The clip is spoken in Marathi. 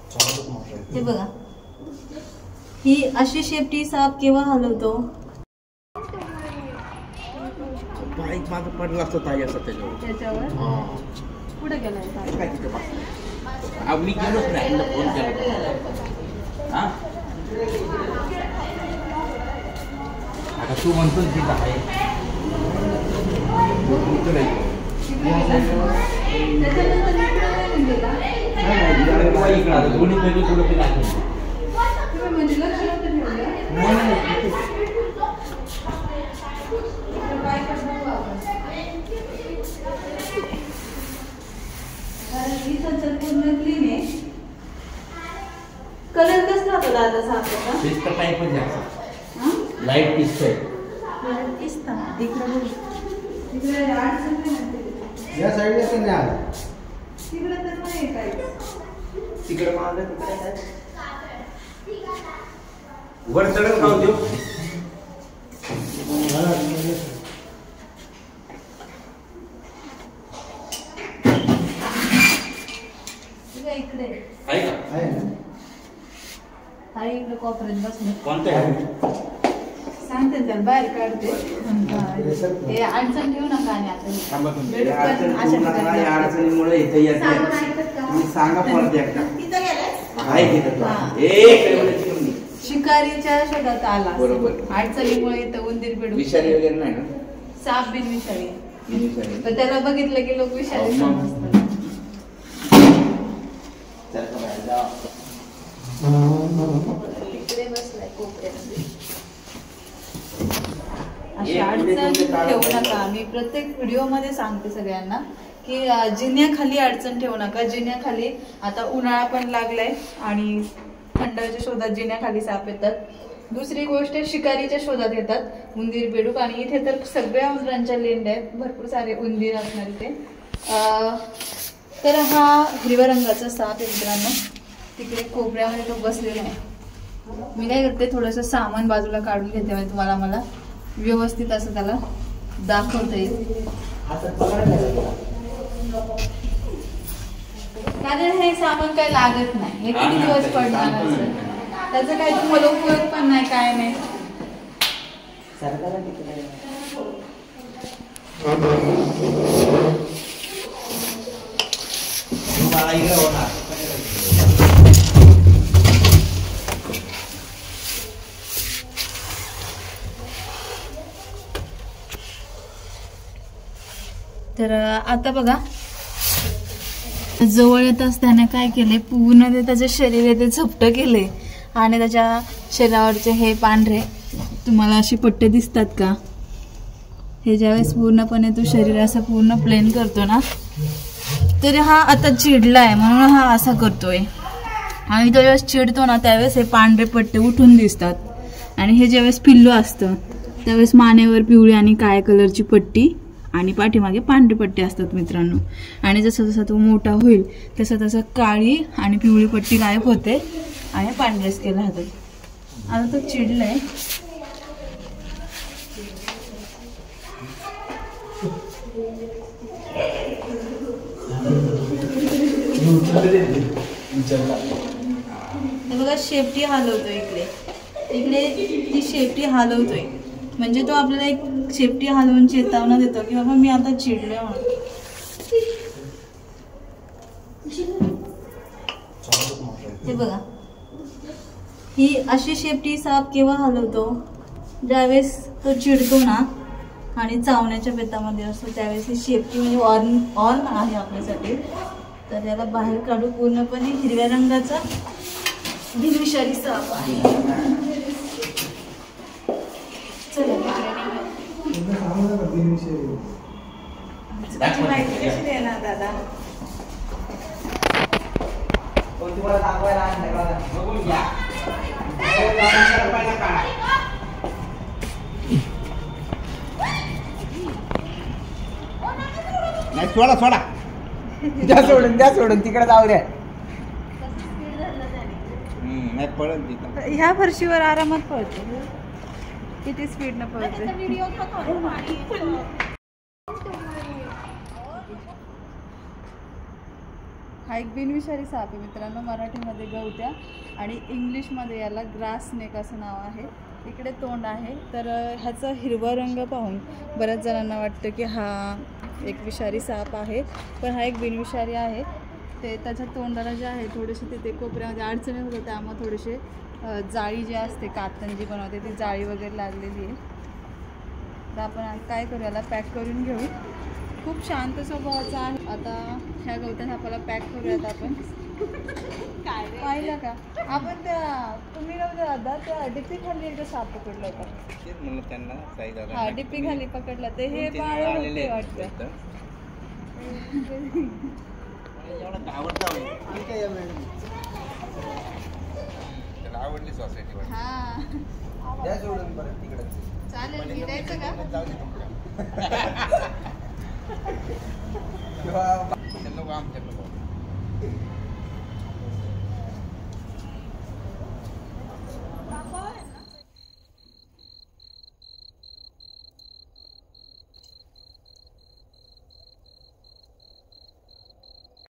हे बघा, ही अशी शेपटी साप केव्हा हलवतो? माझं पडला असतो ताई असं त्याच्यावर कुठे गेलाय? मी गेलोच नाही, फोन केला. हा आता तू म्हणतो तिथं आहे इकडं दोन्ही पैकी कुठं ते दाखवलं. कलर कसला होता दादा सापचा? पिस्ता टाईप जास्त लाईट पिस्ता आहे. पिस्ता इकडे या साईडला पण नाही आला. तिकडे तर नाही काय. तिकडे मागं तिकडे काय वर चढत खाऊ देऊ. इकडे आहे का? आहे ना. ताई इकडे कॉपरेट बसले. कोणते आहे? सांगते त्याला बाहेर काढते. हे अडचण ठेवू नका. आणि आता अडचणीमुळे इथे येते. तुम्ही सांगा परत एकदा. शिकारीच्या शोधात आला. बरोबर. अडचणीमुळे इथं उंदीर पेडू विषारी वगैरे नाही ना? साप बिन विषारी. तर त्याला बघितलं की लोक विषारी समजतात. इकडे बसलाय कोपऱ्यामध्ये. अशी अडचण ठेवू नका. मी प्रत्येक व्हिडिओ मध्ये सांगते सगळ्यांना की जिन्याखाली अडचण ठेवू नका. जिन्याखाली आता उन्हाळा पण लागलाय आणि थंडाच्या शोधात जिन्याखाली साप येतात. दुसरी गोष्ट शिकारीच्या शोधात येतात उंदीर बेडूक. आणि इथे तर सगळ्या उंदरांच्या लेंड्या आहेत. भरपूर सारे उंदीर असणार इथे. तर हा हिरव्या रंगाचा साप आहे मित्रांनो. तिकडे कोपऱ्यामध्ये तो बसलेला आहे. मी काय करते, थोडंसं सामान बाजूला काढून घेते म्हणजे तुम्हाला मला व्यवस्थित असं त्याला दाखवता येईल. कारण हे सामान काही लागत नाही. हे किती दिवस पडणार असं, त्याचा काही तुम्हाला उपयोग पण नाही, काय नाही. तर आता बघा, जवळ येताच त्याने काय केले, पूर्ण ते त्याचं शरीर ते झपटं केले. आणि त्याच्या शरीरावरचे हे पांढरे तुम्हाला अशी पट्टे दिसतात का, हे ज्यावेळेस पूर्णपणे तो शरीर असं पूर्ण प्लेन करतो ना, तर हा आता चिडलाय म्हणून हा असा करतोय. आणि तो ज्यावेळेस चिडतो ना त्यावेळेस हे पांढरे पट्टे उठून दिसतात. आणि हे ज्यावेळेस पिल्लू असतं त्यावेळेस मानेवर पिवळी आणि काळ्या कलरची पट्टी आणि पाठीमागे पांढरी पट्टी असतात मित्रांनो. आणि जसं जसं तो मोठा होईल तसं तसं काळी आणि पिवळी पट्टी गायब होते आणि पांढरेच केले राहतात. आता तो चिडलाय. बघा शेपटी हलवतोय इकडे इकडे, ती शेपटी हलवतोय म्हणजे तो आपल्याला एक शेपटी हलवून चेतावणा देतो की बाबा मी आता चिडलोय म्हणून. हे बघा, ही अशी शेपटी साप केव्हा हलवतो, ज्यावेळेस तो चिडतो ना आणि चावण्याच्या बेतामध्ये असतो त्यावेळेस ही शेपटी म्हणजे ऑन आहे आपल्यासाठी. तर त्याला बाहेर काढू. पूर्णपणे हिरव्या रंगाचा बिनविषारी साप आहे. माहिती कशी देणार दादा? सोडा सोडा, द्या सोडून तिकडे जाऊ द्या. नाही पळत तिथं. ह्या फरशीवर आरामात पळतो. किती स्पीडनं पळतो. हा एक बिनविषारी साप आहे मित्रांनो, मराठीमध्ये गवत्या आणि इंग्लिशमध्ये याला ग्रास स्नेक असं नाव आहे. इकडे तोंड आहे. तर ह्याचा हिरवा रंग पाहून बऱ्याच जणांना वाटतं की हा एक विषारी साप आहे, पण हा एक बिनविषारी आहे. ते त्याच्या तोंडाला जे आहे थोडेसे तिथे कोपऱ्यामध्ये अडचणी होतं, त्यामुळे थोडेसे जाळी जी असते कातन जी बनवते ती जाळी वगैरे लागलेली आहे. तर आपण काय करू, याला पॅक करून घेऊ. खूप शांत स्वभावाचा आहे. आता ह्या गवत्या सापाला पॅक करूयात आपण. काय पाहिलं का आपण त्या तुम्ही दादा त्या डिपी खाली एकदा साप पकडला होता. हा डिपी खाली पकडला ते हे बाळ होते वाटतं. आवडली सोसायटी हा चालेल गिरायचं का? आमच्या